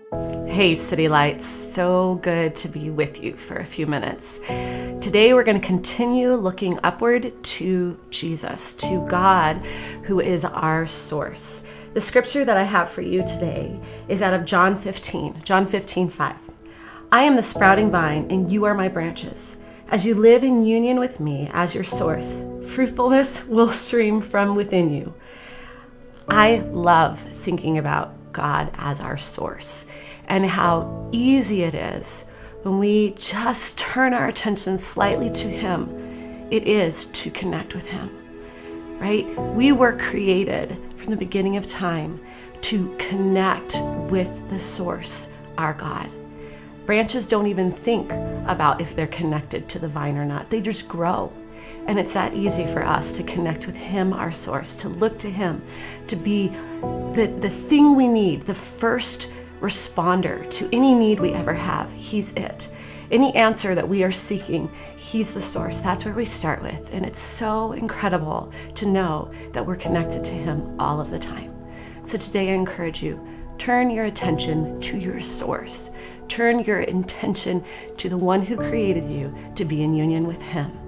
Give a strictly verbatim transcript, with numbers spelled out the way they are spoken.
Hey City Lights, so good to be with you for a few minutes. Today we're going to continue looking upward to Jesus, to God, who is our source. The scripture that I have for you today is out of John fifteen, John fifteen, five. I am the sprouting vine and you are my branches. As you live in union with me as your source, fruitfulness will stream from within you. I love thinking about God as our source and how easy it is when we just turn our attention slightly to Him. It is to connect with Him, right? We were created from the beginning of time to connect with the source, our God. Branches don't even think about if they're connected to the vine or not. They just grow. And it's that easy for us to connect with Him, our source, to look to Him, to be the, the thing we need, the first responder to any need we ever have. He's it. Any answer that we are seeking, He's the source. That's where we start with. And it's so incredible to know that we're connected to Him all of the time. So today I encourage you, turn your attention to your source. Turn your intention to the one who created you to be in union with Him.